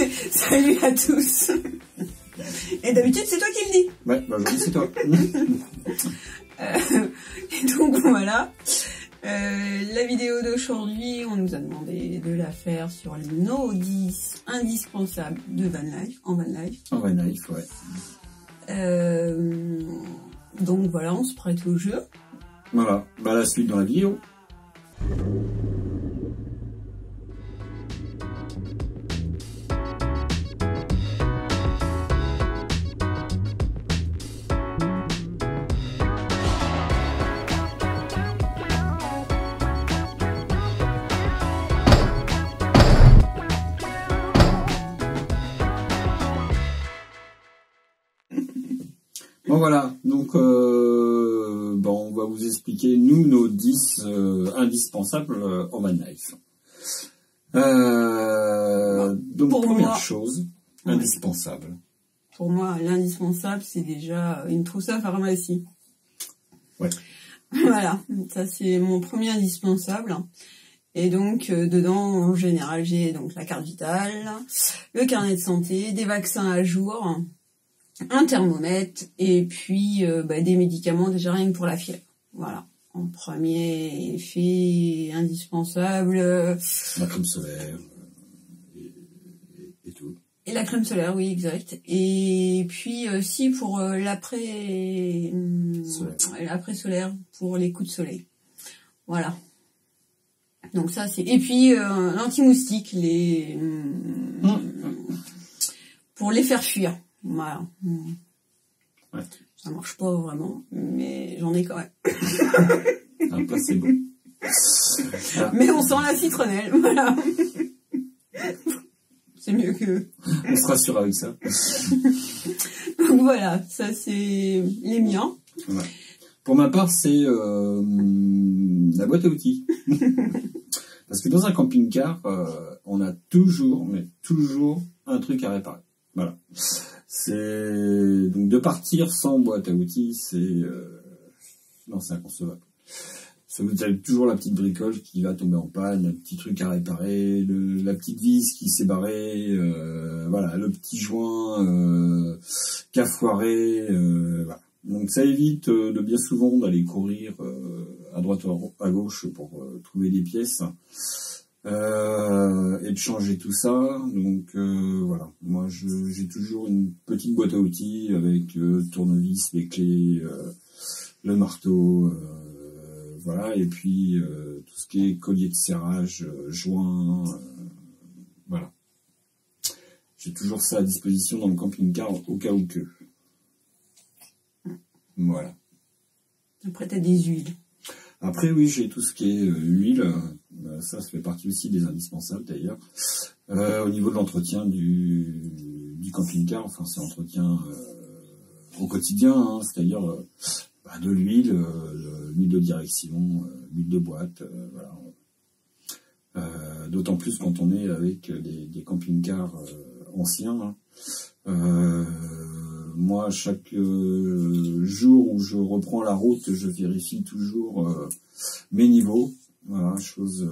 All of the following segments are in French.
Salut à tous. Et d'habitude, c'est toi qui le dis. Ouais, bah aujourd'hui c'est toi. Et donc voilà. La vidéo d'aujourd'hui, on nous a demandé de la faire sur nos 10 indispensables de van life, en van life. En van life, ouais. Donc voilà, on se prête au jeu. Voilà, bah la suite dans la vidéo. Bon voilà, donc bon, on va vous expliquer nous nos 10 indispensables en van life. Donc pour première moi, chose, indispensable. Pour moi, l'indispensable, c'est déjà une trousse à pharmacie. Ouais. Voilà, ça c'est mon premier indispensable. Et donc dedans, en général, j'ai donc la carte vitale, le carnet de santé, des vaccins à jour, un thermomètre et puis des médicaments déjà rien que pour la fièvre. Voilà. En premier effet indispensable. La crème solaire et tout. Et la crème solaire, oui, exact. Et puis si pour l'après solaire pour les coups de soleil. Voilà. Donc ça c'est et puis l'anti-moustique pour les faire fuir. Voilà. Ouais. Ça marche pas vraiment, mais j'en ai quand même. Après c'est bon. Mais on sent la citronnelle, voilà. C'est mieux que... On se rassure avec ça. Donc voilà, ça c'est les miens. Ouais. Pour ma part, c'est la boîte à outils. Parce que dans un camping-car, on a toujours, mais toujours, un truc à réparer. Voilà. C'est donc de partir sans boîte à outils, c'est non, c'est inconcevable. Vous avez toujours la petite bricole qui va tomber en panne, le petit truc à réparer, la petite vis qui s'est barrée, voilà, le petit joint qui a foiré, voilà. Donc ça évite de bien souvent d'aller courir à droite ou à gauche pour trouver des pièces et de changer tout ça. Donc voilà, moi j'ai toujours une petite boîte à outils avec tournevis, les clés, le marteau, voilà, et puis tout ce qui est collier de serrage, joint, voilà. J'ai toujours ça à disposition dans le camping-car au cas où que. Voilà. Après, t'as des huiles. Après, oui, j'ai tout ce qui est huile. Ça fait partie aussi des indispensables, d'ailleurs. Au niveau de l'entretien du camping-car, enfin, c'est l'entretien au quotidien, hein, c'est-à-dire de l'huile, l'huile de direction, l'huile de boîte, voilà. D'autant plus quand on est avec des camping-cars anciens, hein. Moi, chaque jour où je reprends la route, je vérifie toujours mes niveaux. Voilà, chose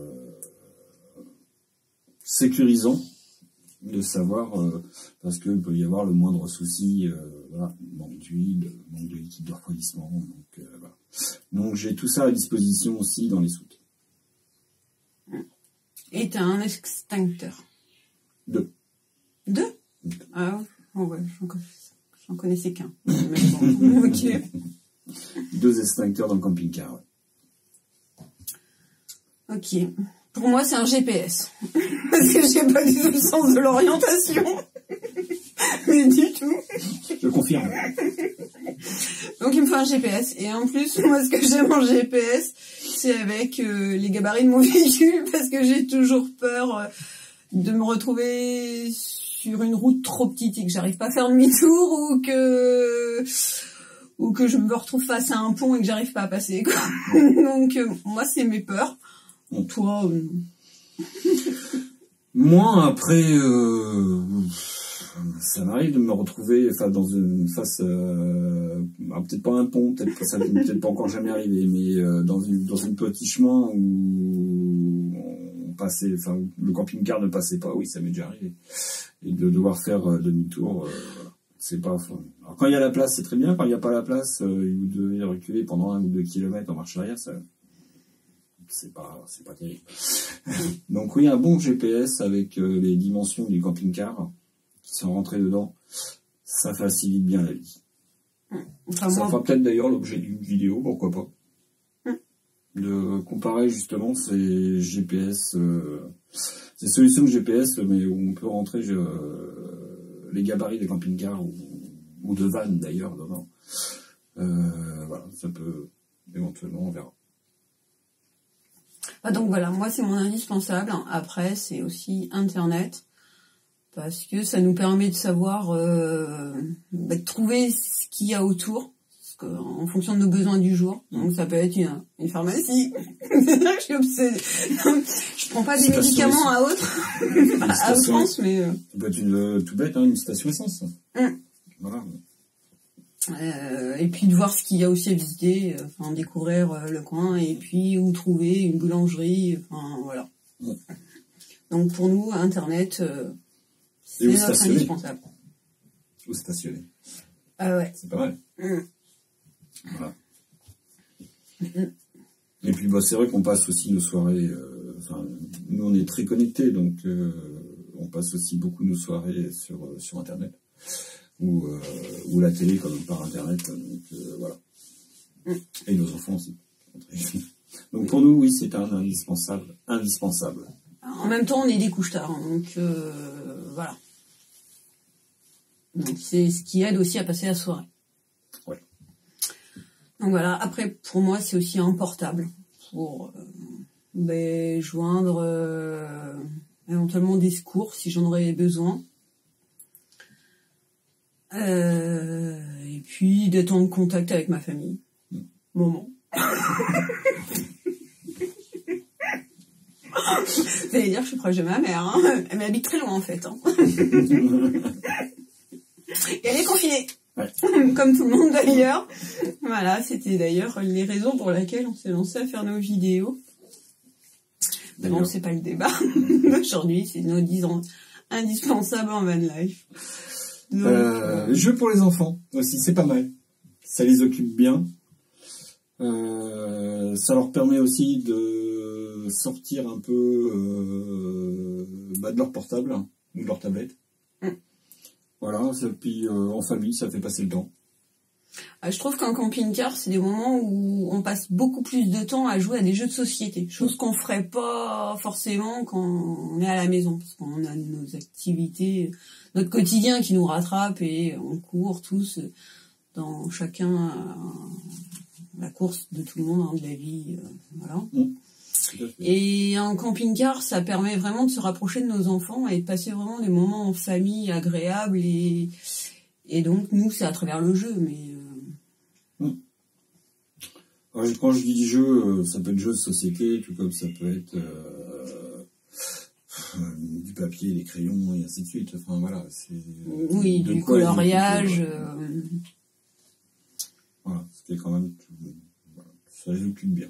sécurisant de savoir, parce qu'il peut y avoir le moindre souci, voilà, manque d'huile, manque de liquide de refroidissement. Donc, voilà. Donc j'ai tout ça à disposition aussi dans les soutes. Et t'as un extincteur. 2. 2 Ah ouais, j'en connaissais qu'un. Bon, ok. 2 extincteurs dans le camping-car, ouais. Ok. Pour moi, c'est un GPS. Parce que j'ai pas du tout le sens de l'orientation. Mais du tout. Je confirme. Donc, il me faut un GPS. Et en plus, moi, ce que j'aime en GPS, c'est avec les gabarits de mon véhicule. Parce que j'ai toujours peur de me retrouver sur une route trop petite et que j'arrive pas à faire demi-tour ou que je me retrouve face à un pont et que j'arrive pas à passer, quoi. Donc, moi, c'est mes peurs. Toi, moi, après, ça m'arrive de me retrouver dans une face, peut-être pas un pont, ça peut-être pas encore jamais arrivé, mais dans une petit chemin où passait, enfin, le camping-car ne passait pas, oui, ça m'est déjà arrivé. Et de devoir faire demi-tour, voilà. C'est pas... Alors, quand il y a la place, c'est très bien. Quand il n'y a pas la place, vous devez reculer pendant 1 ou 2 kilomètres en marche arrière, ça... C'est pas terrible. Donc oui, un bon GPS avec les dimensions du camping-car qui sont rentrées dedans, ça facilite bien la vie. Enfin, Ça moi... fera peut-être d'ailleurs l'objet d'une vidéo, pourquoi pas. De comparer justement ces GPS, ces solutions de GPS, mais où on peut rentrer les gabarits des camping-cars ou de vannes d'ailleurs dedans. Voilà, ça peut éventuellement, on verra. Ah, donc voilà, moi c'est mon indispensable. Après, c'est aussi Internet, parce que ça nous permet de savoir, de trouver ce qu'il y a autour, en fonction de nos besoins du jour. Donc ça peut être une pharmacie. Je suis obsédée. Je prends pas des médicaments à outrance, mais... Ça peut être tout bête, hein, une station essence. Voilà. Et puis de voir ce qu'il y a aussi à visiter, enfin découvrir le coin, et puis où trouver une boulangerie, enfin voilà. Donc pour nous, Internet, c'est notre indispensable. Où stationner. Ah ouais. C'est pas mal. Voilà. Et puis bah, c'est vrai qu'on passe aussi nos soirées, nous on est très connectés, donc on passe aussi beaucoup nos soirées sur Internet. Ou la télé comme par Internet, donc voilà. Et nos enfants aussi. Donc pour nous, oui, c'est un indispensable. En même temps, on est des couches-tard, hein, donc voilà. Donc c'est ce qui aide aussi à passer la soirée. Ouais. Donc voilà, après, pour moi, c'est aussi un portable pour joindre éventuellement des secours si j'en aurais besoin. Et puis d'être en contact avec ma famille. Moment. Vous allez dire que je suis proche de ma mère, hein. Elle m'habite très loin en fait. Hein. Et elle est confinée. Ouais. Comme tout le monde d'ailleurs. Voilà, c'était d'ailleurs les raisons pour lesquelles on s'est lancé à faire nos vidéos. Mais bon, c'est pas le débat. Aujourd'hui, c'est nos 10 ans indispensables en van life. Jeux pour les enfants aussi, c'est pas mal. Ça les occupe bien. Ça leur permet aussi de sortir un peu de leur portable ou de leur tablette. Voilà, puis en famille, ça fait passer le temps. Je trouve qu'en camping-car, c'est des moments où on passe beaucoup plus de temps à jouer à des jeux de société, chose qu'on ferait pas forcément quand on est à la maison, parce qu'on a nos activités, notre quotidien qui nous rattrape et on court tous dans chacun la course de tout le monde, hein, de la vie, voilà. Et en camping-car, ça permet vraiment de se rapprocher de nos enfants et de passer vraiment des moments en famille agréables et donc nous, c'est à travers le jeu, mais... Quand je dis jeu, ça peut être jeu de société, tout comme ça peut être du papier, des crayons, et ainsi de suite. Enfin, voilà. Oui, du coloriage. Voilà, c'était quand même... Voilà, ça les occupe bien.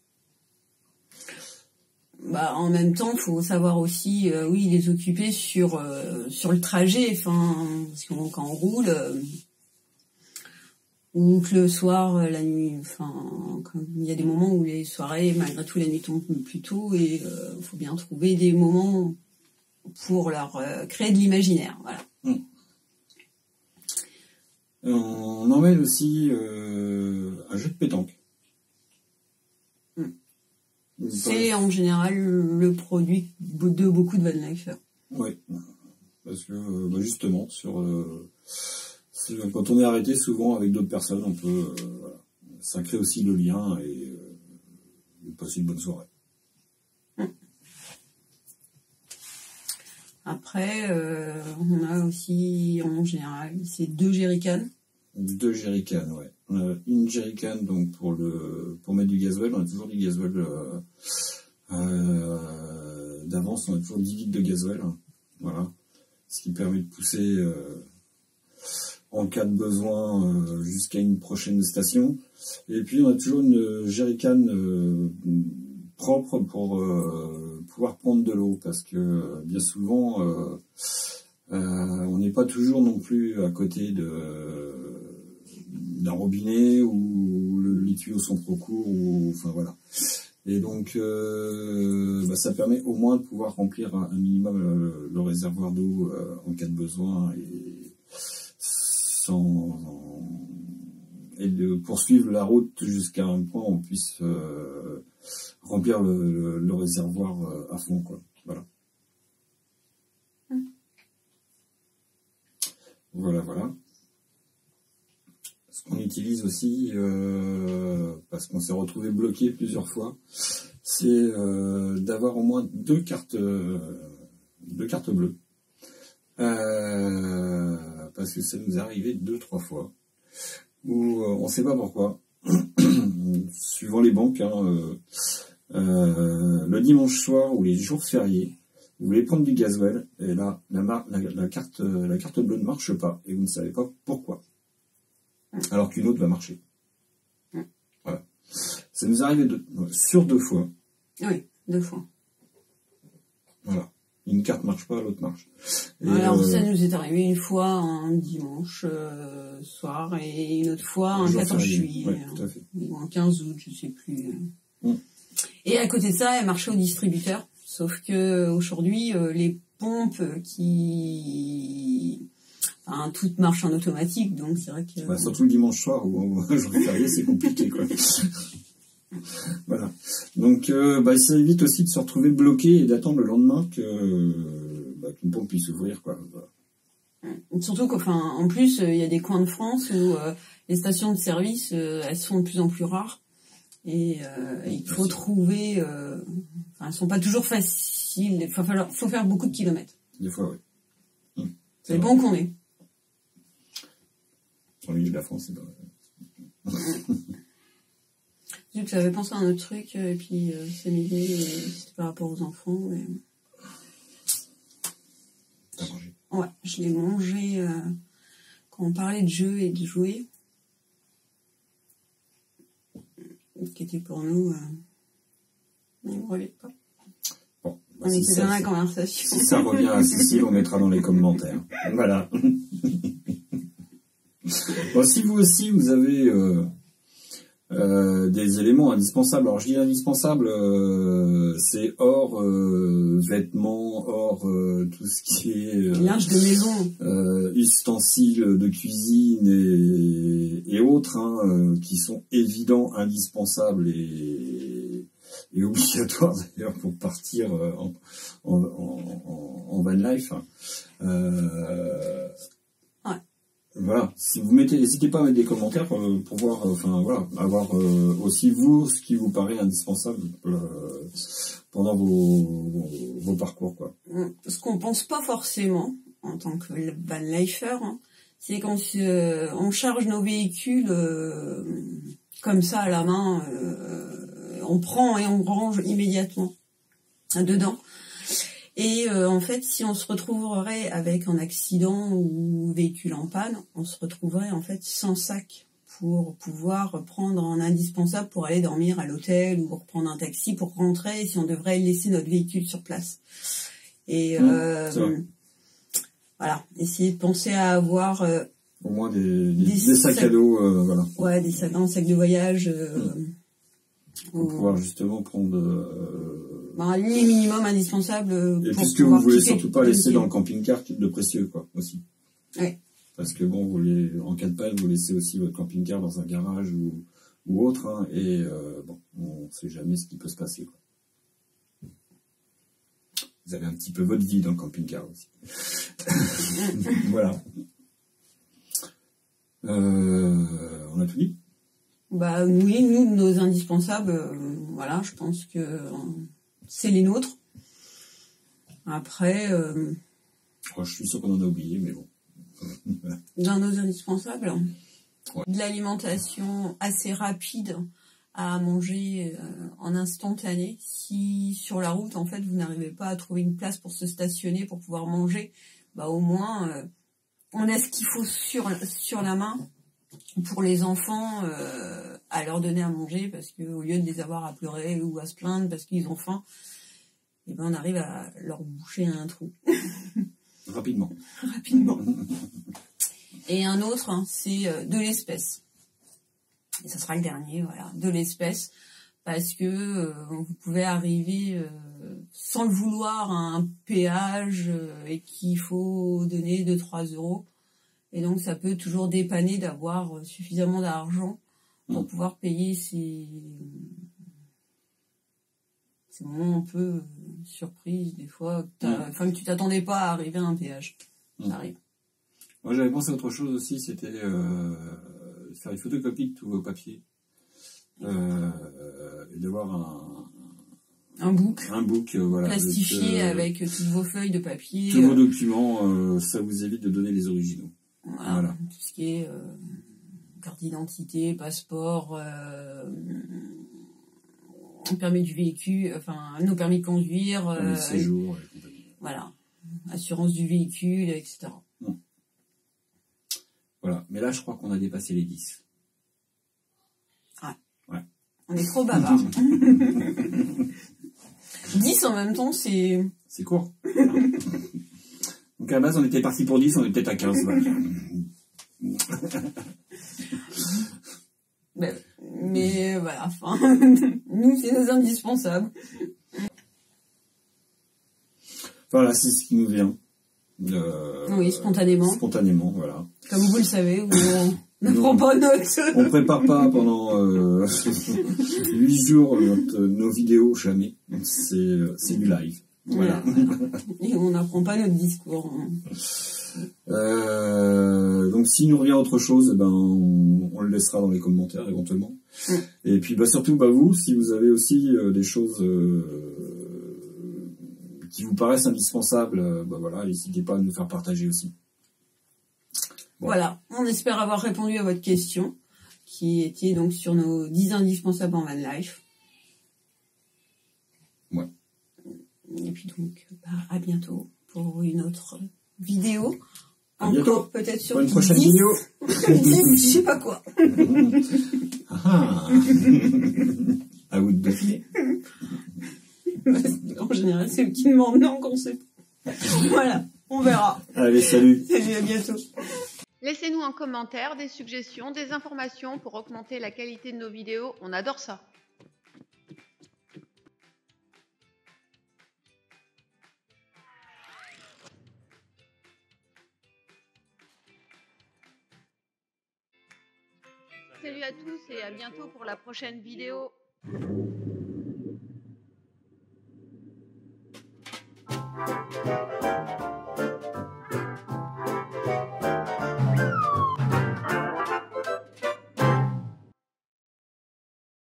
En même temps, il faut savoir aussi, les occuper sur le trajet. Enfin, parce que quand on roule... ou que le soir, la nuit, il y a des moments où les soirées, malgré tout, la nuit tombe plus tôt et il faut bien trouver des moments pour leur créer de l'imaginaire, voilà. On emmène aussi un jeu de pétanque. C'est en général le produit de beaucoup de van lifers. Oui, parce que justement, quand on est arrêté souvent avec d'autres personnes, on peut, ça crée aussi le lien et passer une bonne soirée. Après, on a aussi, en général, c'est 2 jerrycans. 2 jerrycans, ouais. On a une jerrycan donc pour mettre du gasoil. On a toujours du gasoil d'avance. On a toujours 10 litres de gasoil, voilà. Ce qui permet de pousser en cas de besoin jusqu'à une prochaine station. Et puis on a toujours une jerrycan propre pour pouvoir prendre de l'eau, parce que bien souvent, on n'est pas toujours non plus à côté d'un robinet où les tuyaux sont trop courts, ou enfin voilà. Et donc, ça permet au moins de pouvoir remplir un minimum le réservoir d'eau en cas de besoin, et de poursuivre la route jusqu'à un point où on puisse remplir le réservoir à fond, quoi. Voilà. Voilà. Ce qu'on utilise aussi, parce qu'on s'est retrouvé bloqué plusieurs fois, c'est d'avoir au moins deux cartes bleues. Parce que ça nous est arrivé 2-3 fois, où on ne sait pas pourquoi, suivant les banques, le dimanche soir ou les jours fériés, vous voulez prendre du gasoil, et là, la carte bleue ne marche pas, et vous ne savez pas pourquoi. Alors qu'une autre va marcher. Voilà. Ça nous est arrivé sur 2 fois. Oui, 2 fois. Voilà. Une carte marche pas, l'autre marche. Et alors ça nous est arrivé une fois un dimanche soir, et une autre fois un 14 juillet. Ouais, tout à fait. Ou un 15 août, je sais plus. Et à côté de ça, elle marchait au distributeur. Sauf que aujourd'hui, les pompes toutes marchent en automatique, donc c'est vrai que... surtout le dimanche soir, où jour férié, c'est compliqué, quoi. Voilà. Donc, ça évite aussi de se retrouver bloqué et d'attendre le lendemain qu'une pompe puisse ouvrir, quoi. Voilà. Surtout en plus, il y a des coins de France où les stations de service, elles sont de plus en plus rares. Et il faut trouver... elles sont pas toujours faciles. Il faut faire beaucoup de kilomètres. Des fois, oui. C'est bon qu'on est. Dans le milieu de la France, c'est pas vrai. J'avais pensé à un autre truc, et puis c'est m'idée, c'était par rapport aux enfants. Mais... T'as mangé? Ouais, je l'ai mangé quand on parlait de jeux et de jouets. Qui était pour nous... on ne revient pas. Bon, on était dans la conversation. Si ça revient à Cécile, on mettra dans les commentaires. Voilà. Si vous aussi, vous avez des éléments indispensables. Alors, je dis indispensables, c'est hors vêtements, hors tout ce qui est... linge de maison. Ustensiles de cuisine et autres, qui sont évidents, indispensables et obligatoires d'ailleurs pour partir en van life. Voilà, si vous n'hésitez pas à mettre des commentaires pour voir, avoir aussi vous ce qui vous paraît indispensable pendant vos parcours, quoi. Ce qu'on pense pas forcément en tant que van lifer, c'est quand on charge nos véhicules comme ça à la main, on prend et on range immédiatement dedans. Et en fait, si on se retrouverait avec un accident ou véhicule en panne, on se retrouverait en fait sans sac pour pouvoir prendre un indispensable pour aller dormir à l'hôtel ou pour prendre un taxi pour rentrer si on devrait laisser notre véhicule sur place. Et voilà, essayer de penser à avoir au moins des sacs à dos, voilà. Ouais, des sacs de voyage. Pour pouvoir justement prendre... les minimums indispensables et puisque vous voulez surtout pas laisser dans le camping-car de précieux, quoi, aussi. Ouais. Parce que bon, en cas de panne, vous laissez aussi votre camping-car dans un garage ou autre, et on sait jamais ce qui peut se passer, quoi. Vous avez un petit peu votre vie dans le camping-car aussi. Voilà. On a tout dit? Oui, nous, nos indispensables, voilà, je pense que c'est les nôtres. Après... je suis sûr qu'on en a oublié, mais bon. Voilà. Dans nos indispensables, de l'alimentation assez rapide à manger en instantané. Si sur la route, en fait, vous n'arrivez pas à trouver une place pour se stationner, pour pouvoir manger, au moins, on a ce qu'il faut sur la main pour les enfants à leur donner à manger, parce que au lieu de les avoir à pleurer ou à se plaindre parce qu'ils ont faim, et ben on arrive à leur boucher un trou. Rapidement. Rapidement. Et un autre, hein, c'est de l'espèce. Et ça sera le dernier, voilà, de l'espèce. Parce que vous pouvez arriver sans le vouloir à un péage et qu'il faut donner 2-3 euros. Et donc ça peut toujours dépanner d'avoir suffisamment d'argent pour pouvoir payer ces moments un peu surprise des fois, que tu t'attendais pas à arriver à un péage. Ça arrive. Moi j'avais pensé à autre chose aussi, c'était faire une photocopie de tous vos papiers. Et d'avoir un book voilà, plastifié avec toutes vos feuilles de papier, tous vos documents, ça vous évite de donner les originaux. Voilà. Tout ce qui est carte d'identité, passeport, permis du véhicule, enfin nos permis de conduire, le séjour, voilà, assurance du véhicule, etc. Voilà, mais là je crois qu'on a dépassé les 10. On est trop bavard. 10 en même temps, c'est... C'est court. Donc à la base, on était parti pour 10, on est peut-être à 15. Voilà. Mais voilà, enfin, nous, c'est nos indispensables. Voilà, c'est ce qui nous vient. Oui, spontanément. Spontanément, voilà. Comme vous le savez, on ne prend pas note. On prépare pas pendant 8 jours nos vidéos, jamais. C'est du live. Voilà. Et on n'apprend pas notre discours. Donc s'il nous revient autre chose, ben, on le laissera dans les commentaires éventuellement. Et puis surtout vous, si vous avez aussi des choses qui vous paraissent indispensables, voilà, n'hésitez pas à nous faire partager aussi. Bon. Voilà, on espère avoir répondu à votre question, qui était donc sur nos 10 indispensables en van life. Ouais. Et puis donc, à bientôt pour une autre vidéo. Encore peut-être sur une prochaine vidéo. 10, je sais pas quoi. À vous de deviner. En général, c'est eux qui demandent non qu'on sait pas. Voilà, on verra. Allez, salut. Salut, à bientôt. Laissez-nous en commentaire des suggestions, des informations pour augmenter la qualité de nos vidéos. On adore ça. Salut à tous et à bientôt pour la prochaine vidéo.